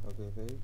Okay, page.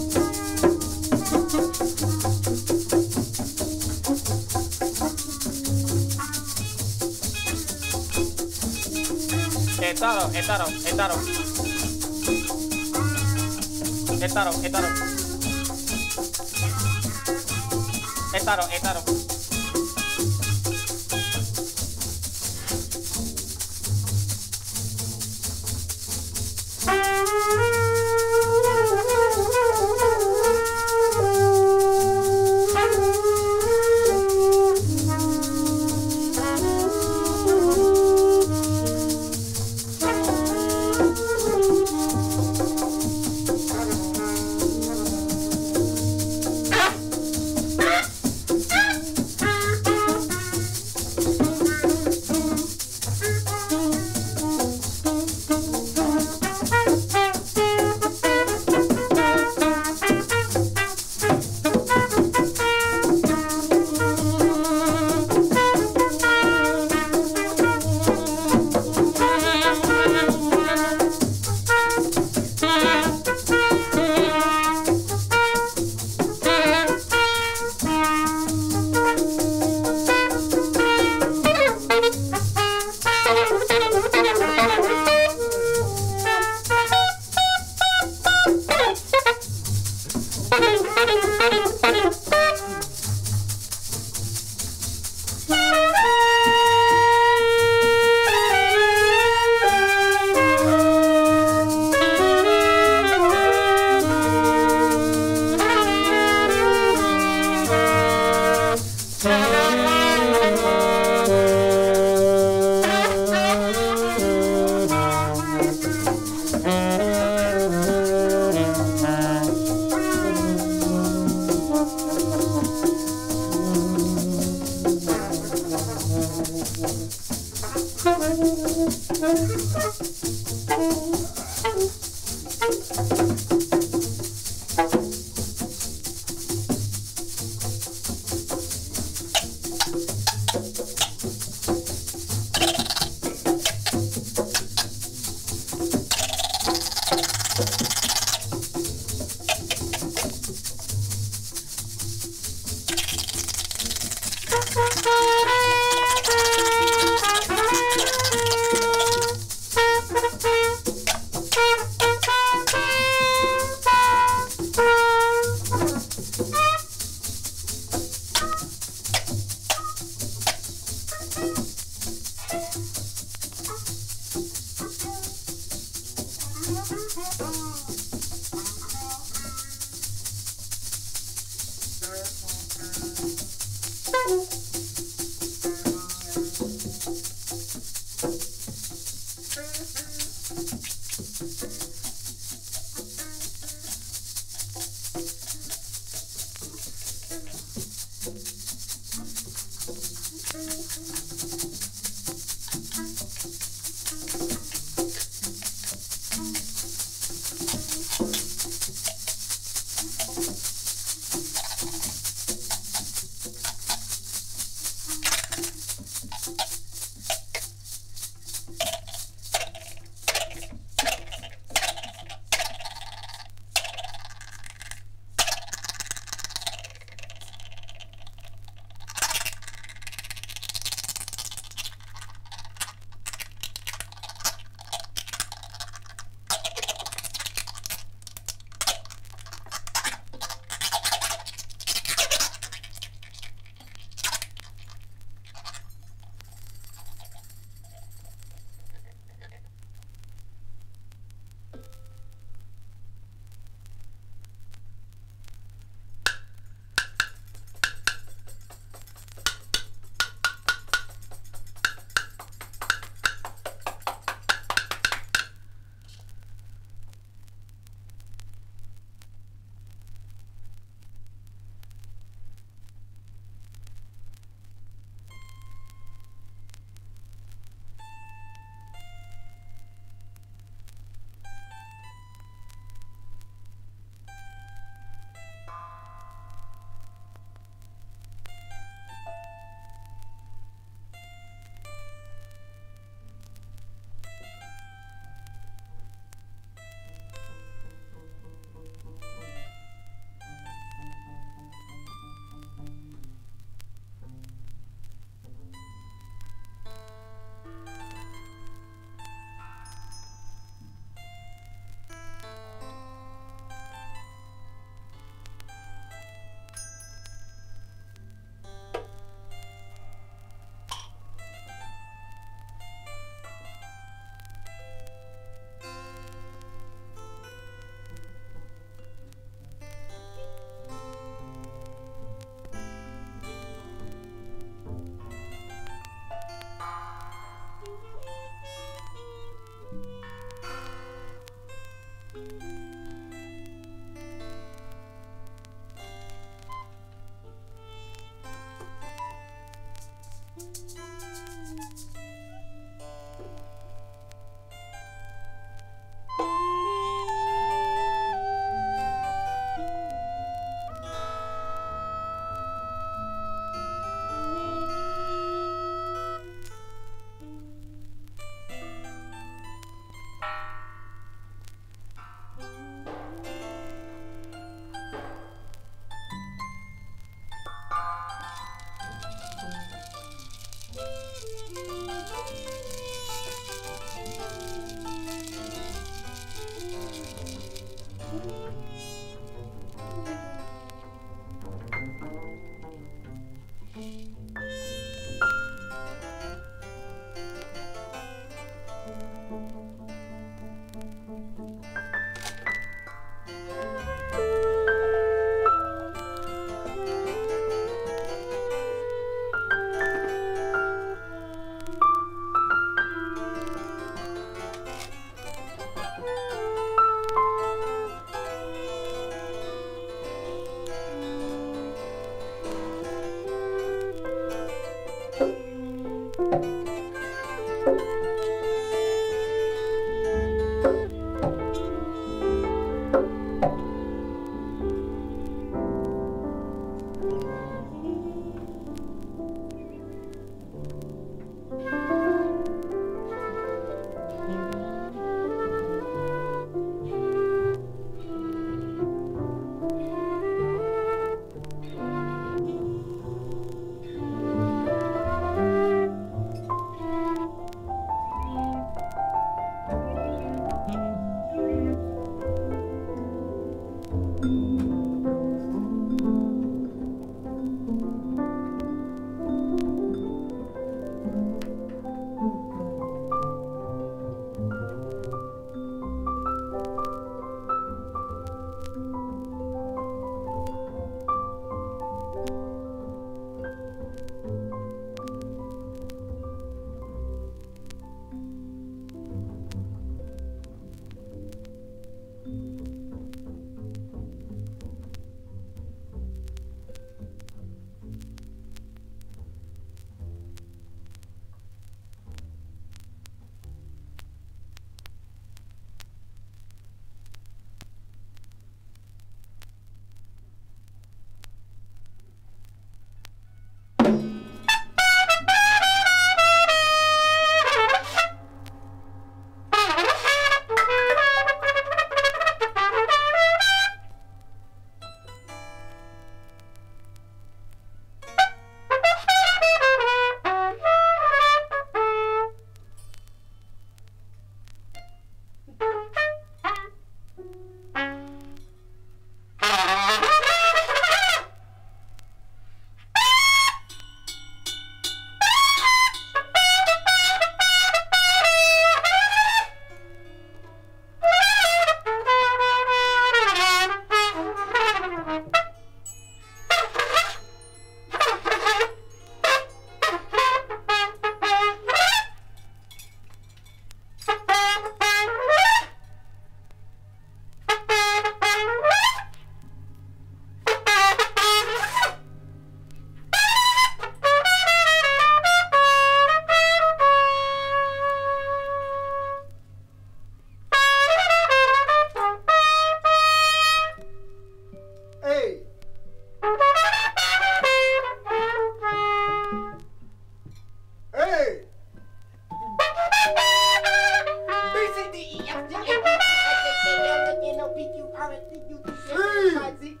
R-S-C-U-T-S-I-Z.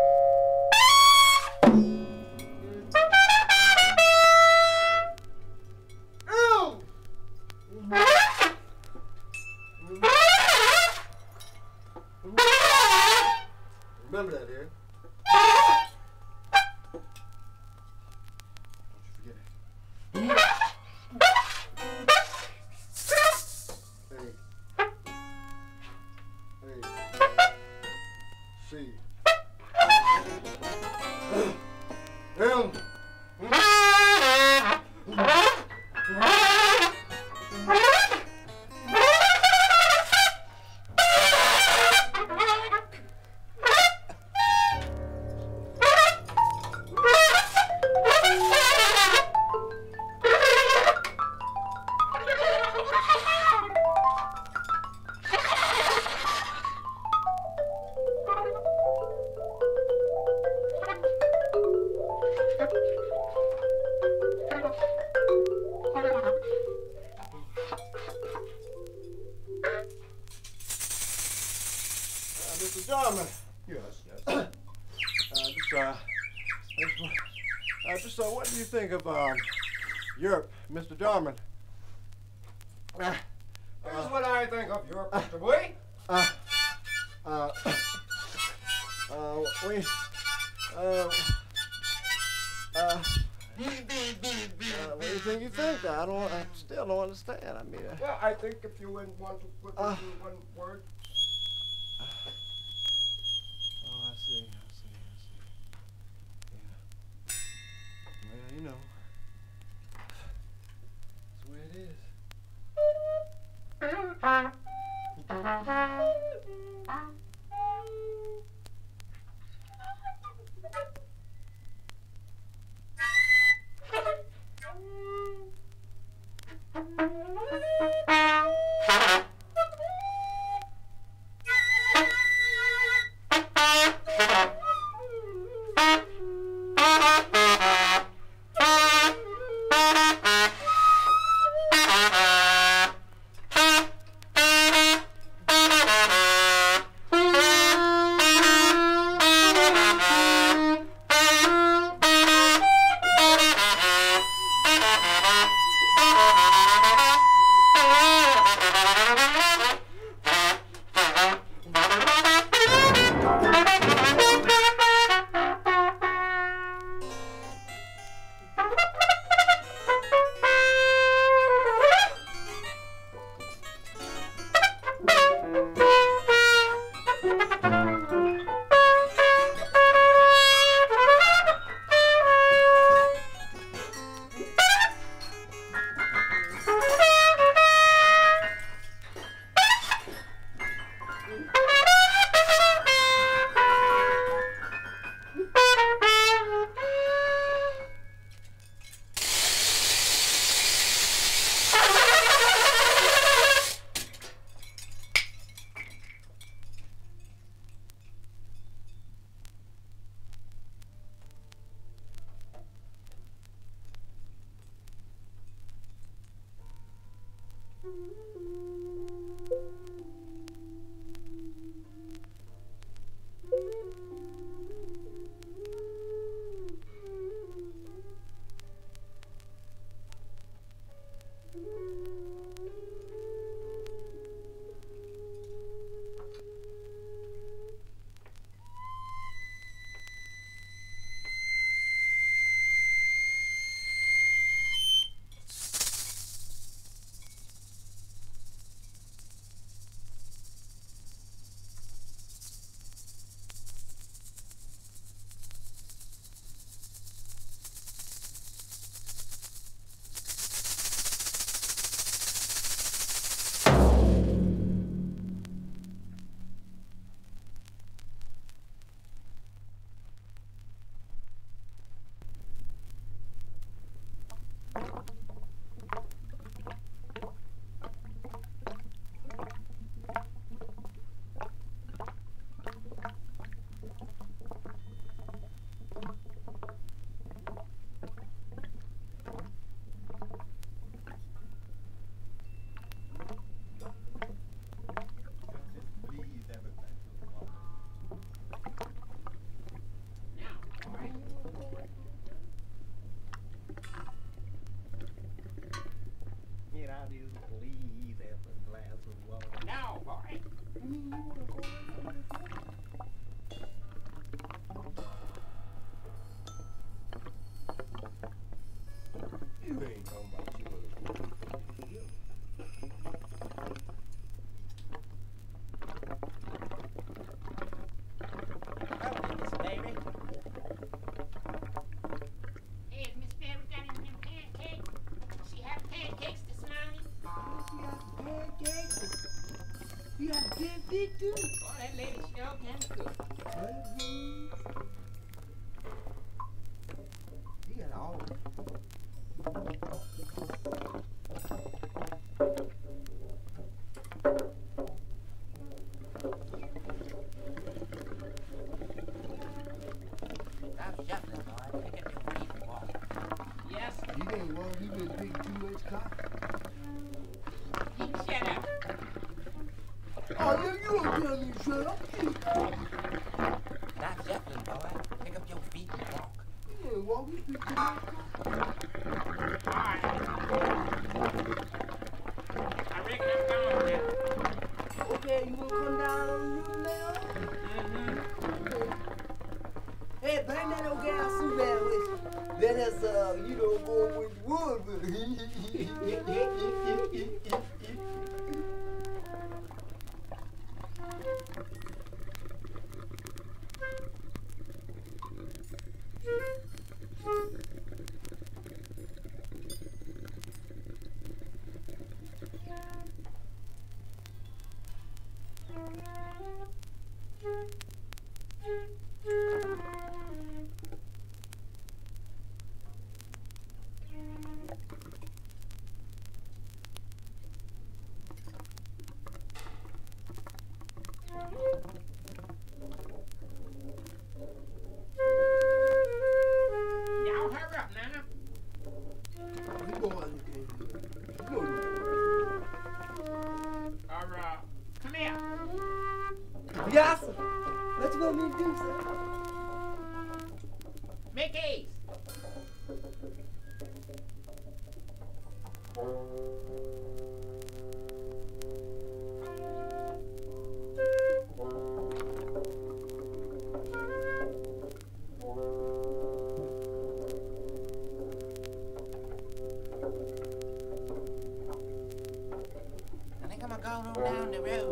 Remember that here. Don't you forget it. C. M. Mr. Jarman. Yes. What do you think of Europe, Mr. Jarman? Here's what I think of Europe, Mr. Bowie. What do you think you think? I still don't understand. I mean, well, I think if you want to put it in one word. Oh, I see. Yeah. Well, you know, that's the way it is. Not shuffling, boy. Pick up your feet and walk. Yeah, walk. Alright. I reckon I'm going now. Okay, you gonna come down on you now? Okay. Hey, bring that old gal suit down with you. Let us, you know, go with wood with it. Y'all hurry up now. Alright. Come here. Yes, sir. What you want me to do, sir? Mickey's. I think I'm gonna go on down the road.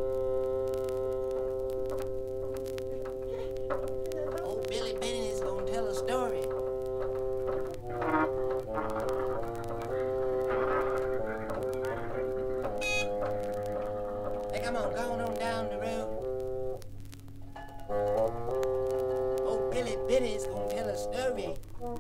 Old Billy Benny is gonna tell a story. Think I'm gonna go on down the road. Old Billy Benny is gonna tell a story.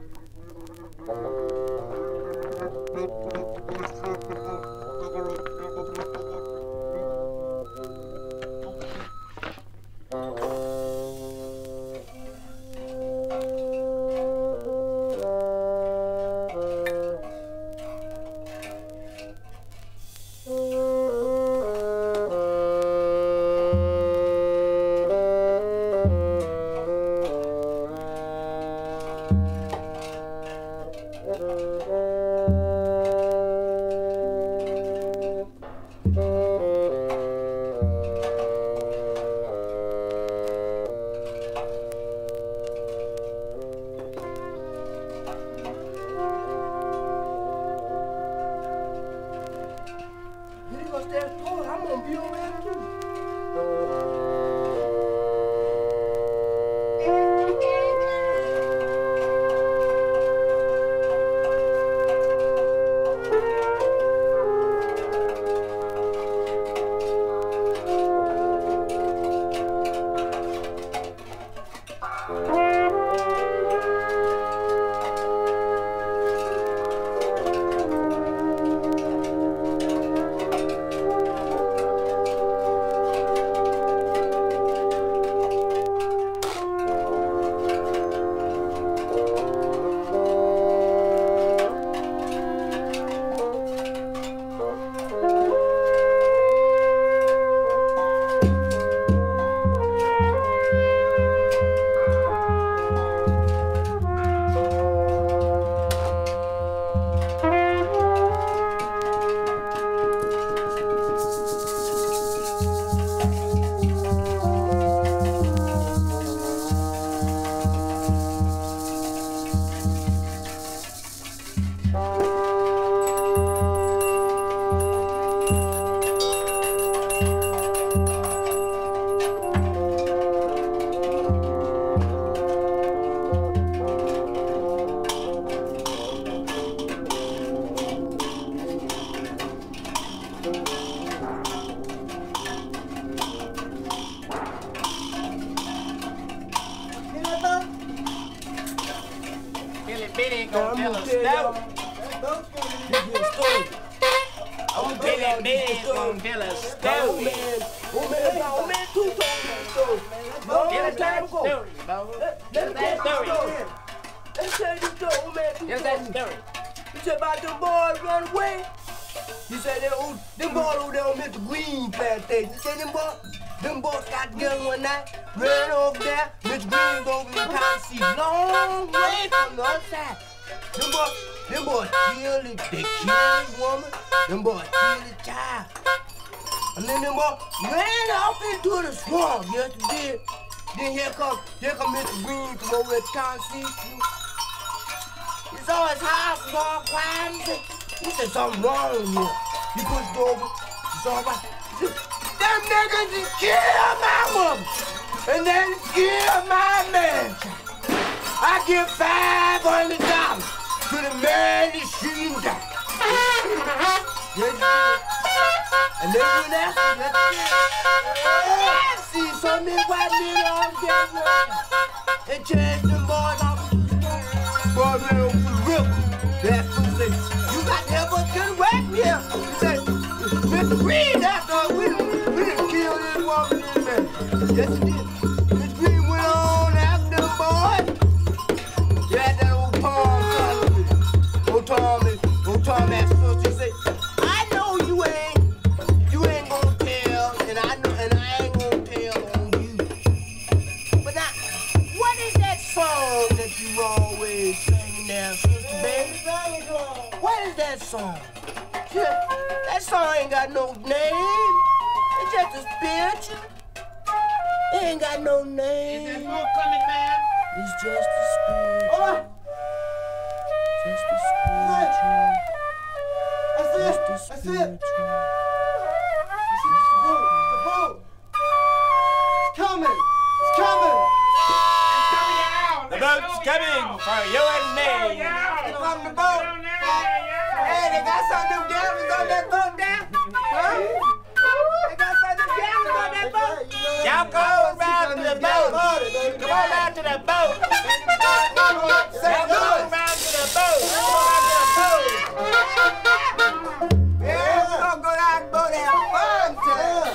Billy gonna tell a story. Oh, Billy gonna tell a story. Oh man, two stories. Tell us that story, Bo. Tell us that story. Let's tell you the story, old man. Tell us that story. You said about them boys run away? You said them boys over there on Mr. Green plantation. You said them boys? Them boys got together one night, ran over there. Mr. Green's over in Tennessee, long way from the other side. Them boys killed it. They killed his woman. Them boys killed his child. And then them boys ran off into the swamp. Yes, they did. Then here come Mr. Green from over at Tennessee. He saw his house was all quiet. He said something wrong here. He pushed over. He saw about. Them niggas just killed my woman. And then killed my man. I give $500 to the man that shoot him down. And they went after him. I see so many white men on camera. They changed them boys off the street. Boys ran over the river. That fool said, you got to help us get away from here. He said, Mr. Green, that's all we didn't kill this woman and man. Yes, he did. Mr. Green went on after them boys. He had that old Tom son with him. Old Tom asked us, he said, I know you ain't gonna tell, and I ain't gonna tell on you. But now, what is that song that you always sing there, Sister Baby? What is that song? That song ain't got no name. It's just a spiritual. It ain't got no name. Is that smoke coming, man? It's just a spiritual. Just a spiritual. Just a spiritual. It's the boat. It's coming. It's coming. The boat's coming for you and me. From the boat. Hey, they got some of them gamblers on that boat now? Huh? They got some of them gamblers on that boat? Y'all go around to the boat. Come on down to the boat. Y'all go around to the boat. Yeah, we're gonna go down the boat and have fun today.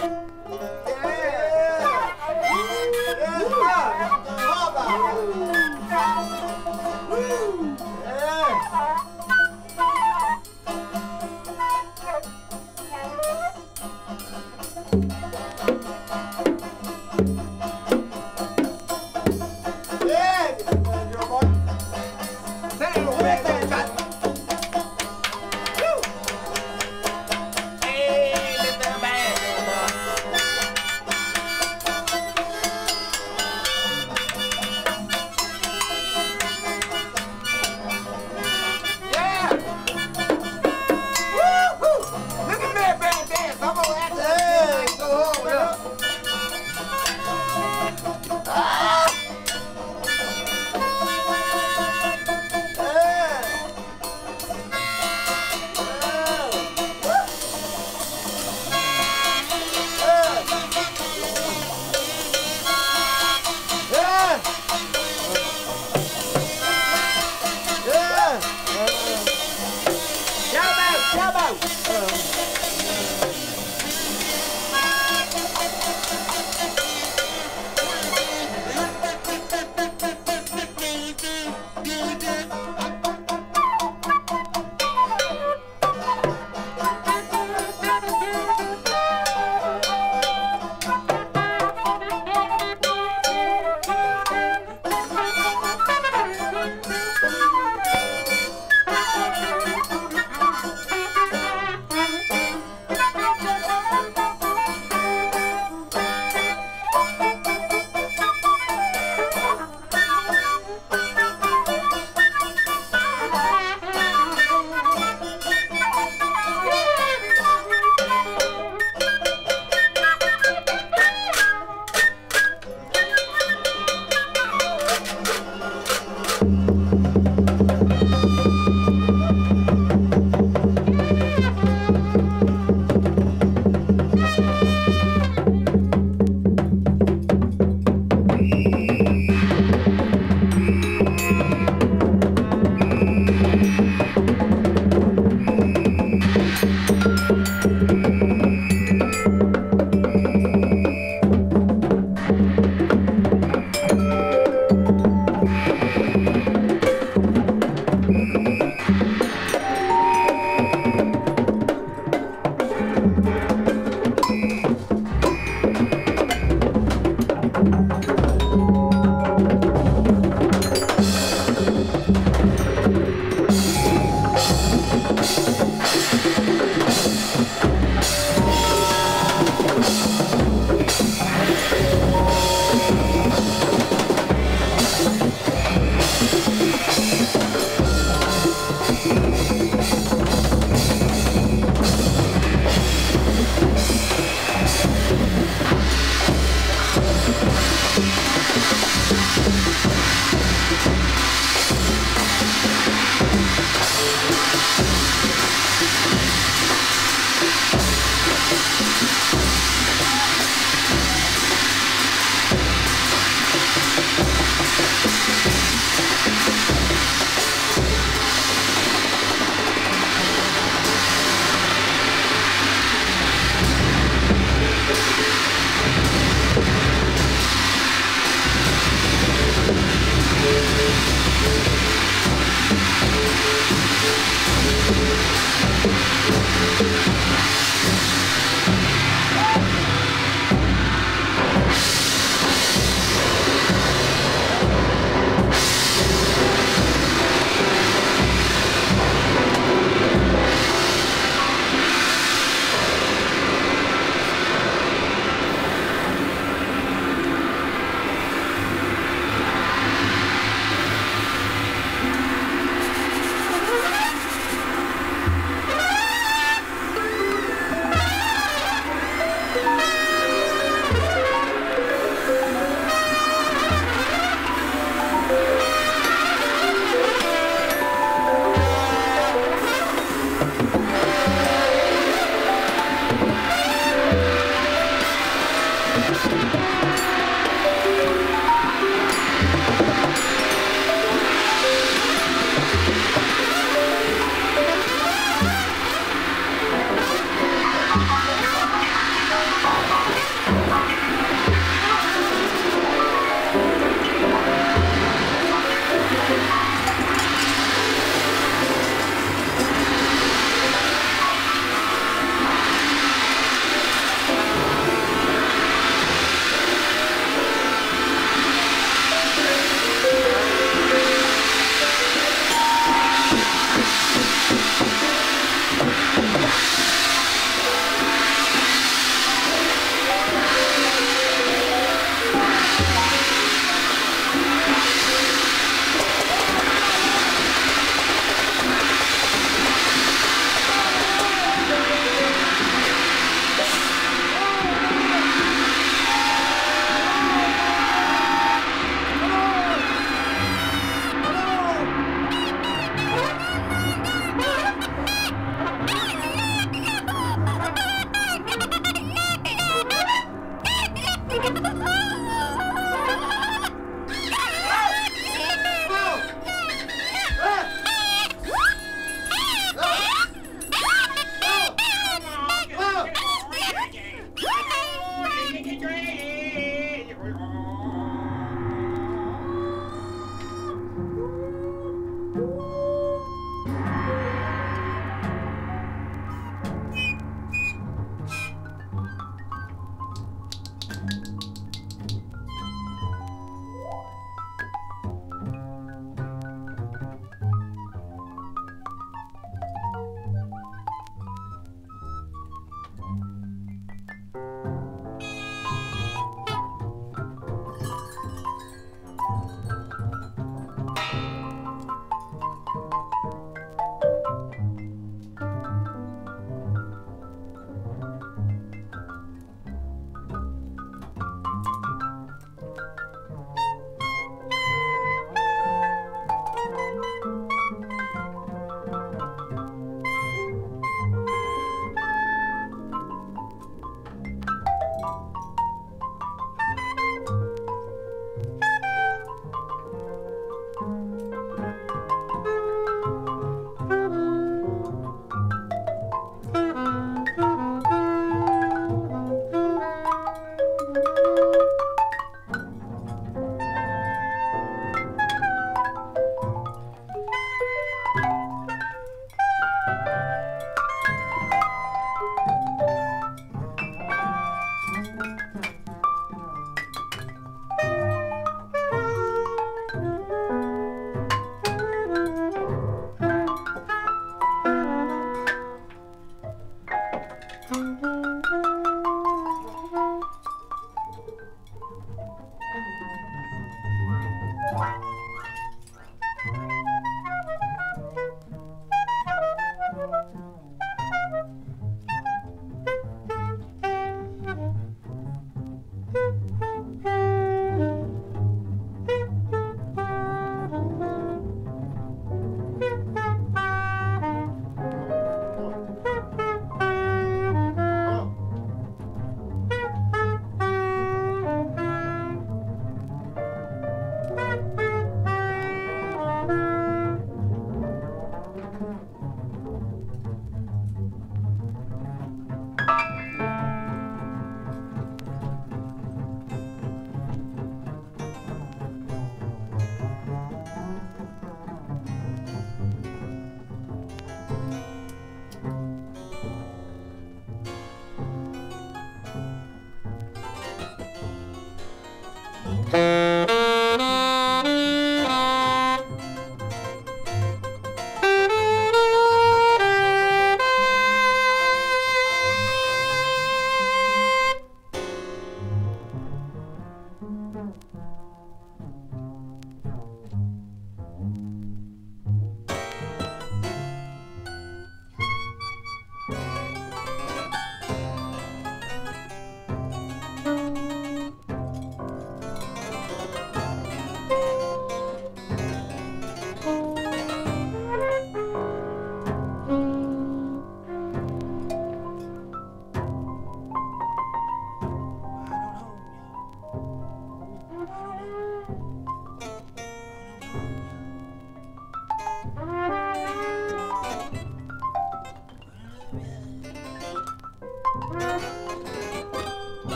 Thank you.